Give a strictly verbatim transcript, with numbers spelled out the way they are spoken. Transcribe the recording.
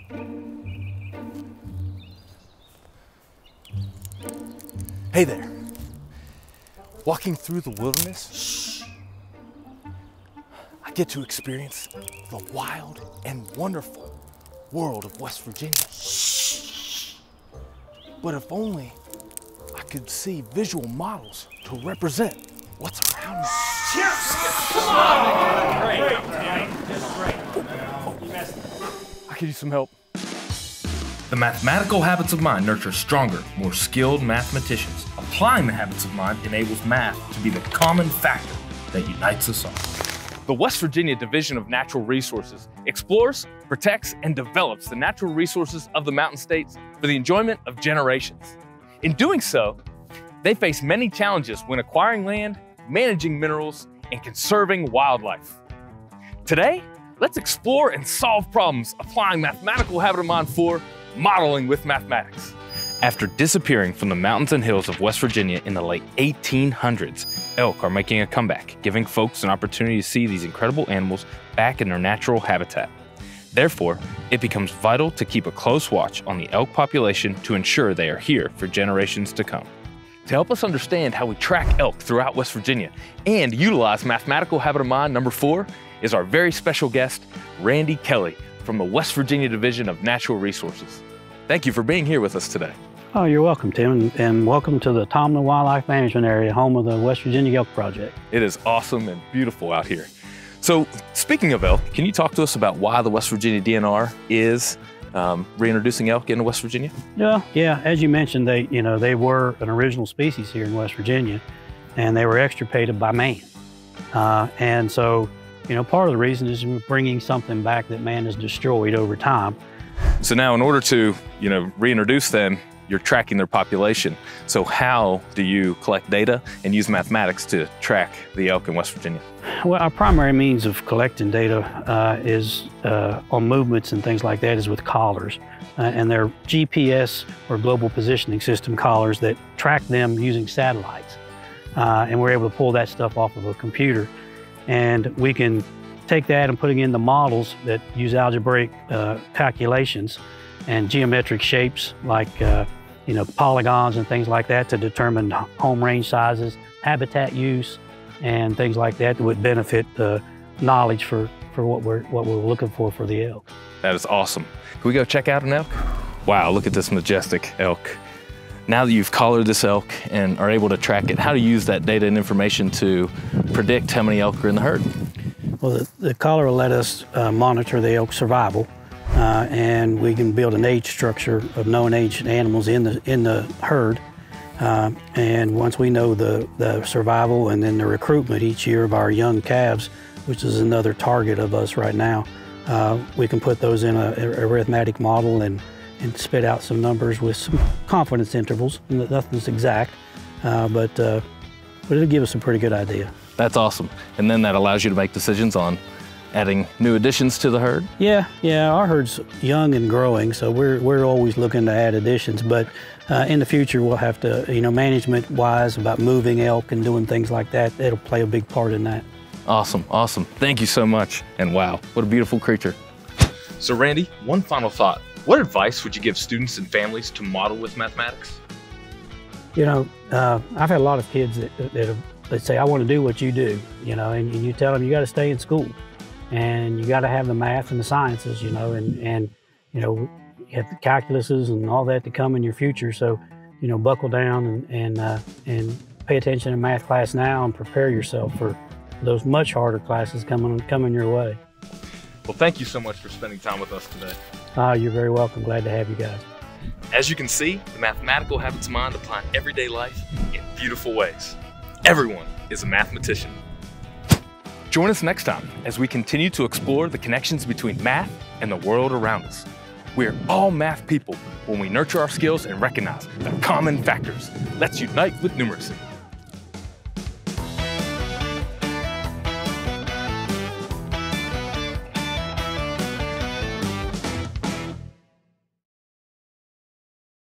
Hey there. Walking through the wilderness, I get to experience the wild and wonderful world of West Virginia. But if only I could see visual models to represent what's around me. Come on! Great, Danny. Just great. Oh, oh. I could use some help. The mathematical habits of mind nurture stronger, more skilled mathematicians. Applying the habits of mind enables math to be the common factor that unites us all. The West Virginia Division of Natural Resources explores, protects, and develops the natural resources of the Mountain States for the enjoyment of generations. In doing so, they face many challenges when acquiring land, managing minerals, and conserving wildlife. Today, let's explore and solve problems applying mathematical habit of mind for modeling with mathematics. After disappearing from the mountains and hills of West Virginia in the late eighteen hundreds, elk are making a comeback, giving folks an opportunity to see these incredible animals back in their natural habitat. Therefore, it becomes vital to keep a close watch on the elk population to ensure they are here for generations to come. To help us understand how we track elk throughout West Virginia and utilize mathematical habit of mind number four is our very special guest, Randy Kelly, from the West Virginia Division of Natural Resources. Thank you for being here with us today. Oh, you're welcome, Tim, and welcome to the Tomlin Wildlife Management Area, home of the West Virginia Elk Project. It is awesome and beautiful out here. So, speaking of elk, can you talk to us about why the West Virginia D N R is um, reintroducing elk into West Virginia? Yeah, yeah. As you mentioned, they, you know, they were an original species here in West Virginia, and they were extirpated by man. Uh, and so, you know, part of the reason is we're bringing something back that man has destroyed over time. So now, in order to, you know, reintroduce them, you're tracking their population. So how do you collect data and use mathematics to track the elk in West Virginia? Well, our primary means of collecting data uh, is uh, on movements and things like that is with collars. Uh, and they're G P S or Global Positioning System collars that track them using satellites. Uh, and we're able to pull that stuff off of a computer. And we can take that and putting in the models that use algebraic uh, calculations and geometric shapes like uh, you know, polygons and things like that to determine home range sizes, habitat use, and things like that that would benefit the knowledge for, for what we're what we're looking for for the elk. That is awesome. Can we go check out an elk? Wow, look at this majestic elk. Now that you've collared this elk and are able to track it, how do you use that data and information to predict how many elk are in the herd? Well, the, the collar will let us uh, monitor the elk survival. Uh, and we can build an age structure of known aged animals in the in the herd. Uh, and once we know the, the survival and then the recruitment each year of our young calves, which is another target of us right now, uh, we can put those in a, a arithmetic model and, and spit out some numbers with some confidence intervals. Nothing's exact, uh, but, uh, but it'll give us a pretty good idea. That's awesome. And then that allows you to make decisions on adding new additions to the herd? Yeah, yeah, our herd's young and growing, so we're, we're always looking to add additions, but uh, in the future we'll have to, you know, management-wise about moving elk and doing things like that, it'll play a big part in that. Awesome, awesome. Thank you so much, and wow, what a beautiful creature. So Randy, one final thought. What advice would you give students and families to model with mathematics? You know, uh, I've had a lot of kids that, that, have, that say, I want to do what you do, you know, and, and you tell them you got to stay in school. And you got to have the math and the sciences, you know, and, and, you know, you have the calculuses and all that to come in your future. So, you know, buckle down and, and, uh, and pay attention in math class now and prepare yourself for those much harder classes coming, coming your way. Well, thank you so much for spending time with us today. Ah, you're very welcome. Glad to have you guys. As you can see, the mathematical habits of mind apply in everyday life in beautiful ways. Everyone is a mathematician. Join us next time as we continue to explore the connections between math and the world around us. We are all math people when we nurture our skills and recognize the common factors. Let's unite with numeracy.